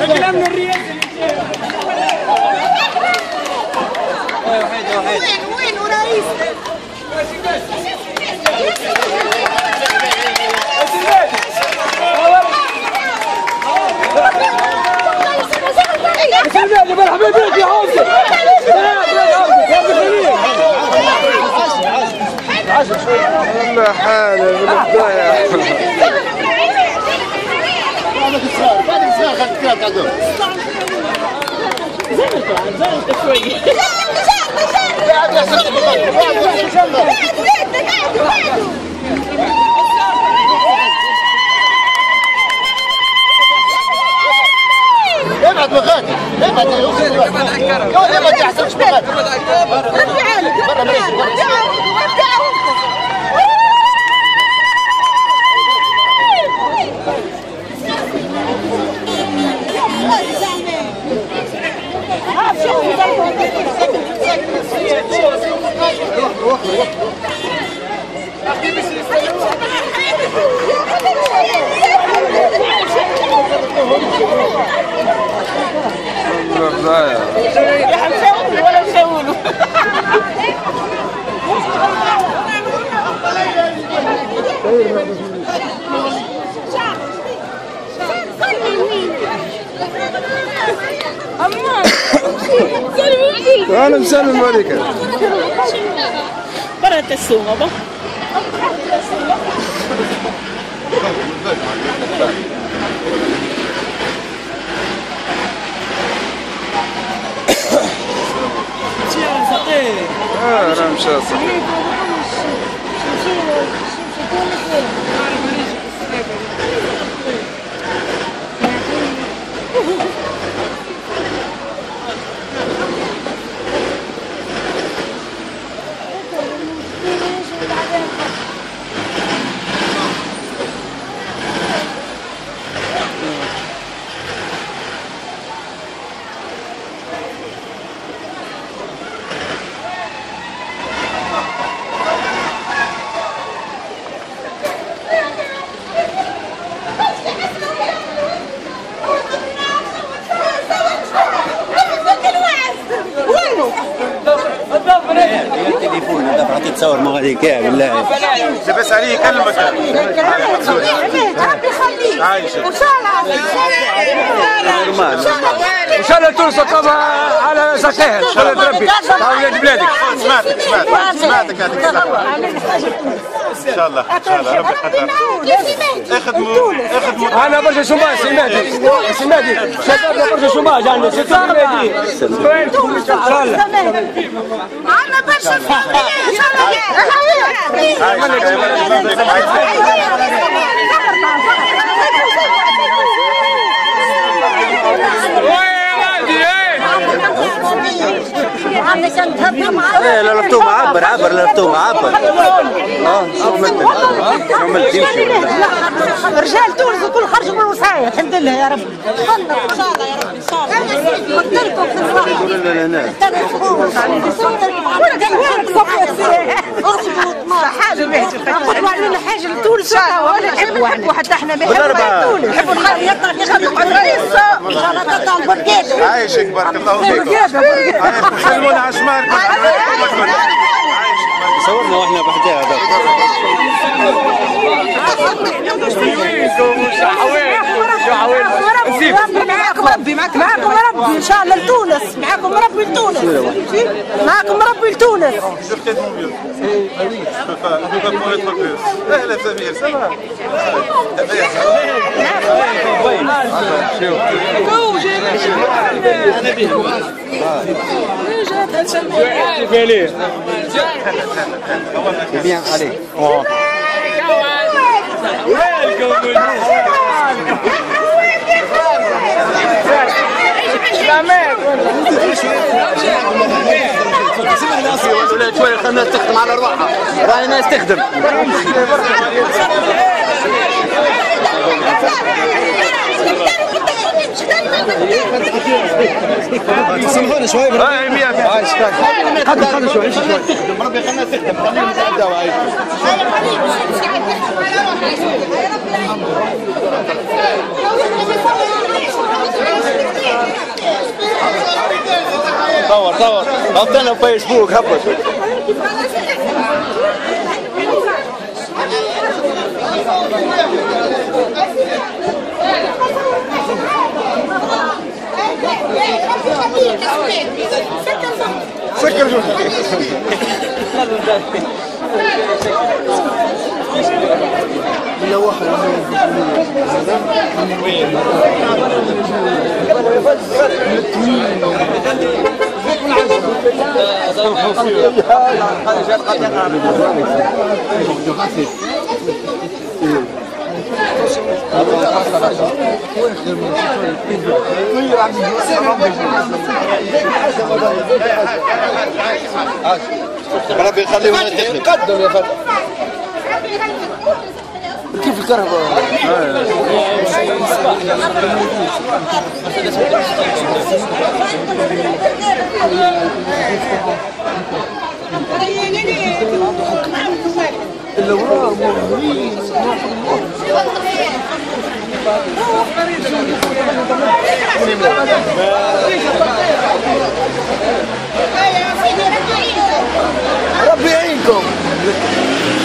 كلام من الرياض وين ورئيس مرحبا بك يا حوسه والله حالة بالبداية بعد الصغار خليك كده تعدوا زين شوي ابعد مغادي ابعد ابعد يا حسن شباب رفع عينك ولا نسولوا أنا مسلم عليك برا السومة بقى أنا مشى صحيح التليفون هذا بعطيه تصور ما غادي كاع بالله لبس عليه يكلمك ربي يخليك عايشة وان شاء الله ان شاء الله تونس تطلبها على ساقيها ان شاء الله تربي اولاد بلادك سمعتك هذيك الصحة ان شاء الله ربي يقدر اخدموا انا برشا شوماج سي مهدي شبابنا برشا شوماج عندنا سي مهدي ان شاء الله عندنا برشا ان شاء ايه لا لفتوه معبر لفتوه معبر شو عملت تمشي رجال تونس الكل خرجوا من الوصاية الحمد لله يا رب ان شاء الله يا رب ان شاء الله قلت لكم في الصحة لا هنا نقولوا علينا حاجه لتونس ولا نحبوا احنا وحتى احنا نحبوا تونس نحبوا الخير يطلع يخدموا الرئيس ان شاء الله تطلع البركات عايشك بارك الله فيك سلمونا على شمالك صورنا واحنا بحدها هذا معاكم ربي معاكم ربي ان شاء الله لتونس معاكم ربي لتونس معاكم ربي لتونس اهلا سمير سلام bien allez شوي خلينا نستخدم على ارواحها راينا نستخدم سمحونا شوي خلنا شوي ربي خلينا نستخدم خلينا نبداو صور صور حطنا في فيسبوك هبط. سكر شوف ربي يخليهم يقدم يا فتى. كيف الكهرباء؟ اللي وراه مغرين ربي يعينكم.